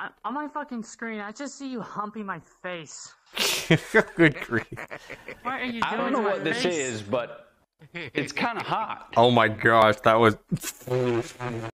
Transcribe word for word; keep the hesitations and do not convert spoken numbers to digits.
I, on my fucking screen, I just see you humping my face. Good grief. What are you doing I don't know to my what this face? is, but it's kind of hot. Oh my gosh, that was...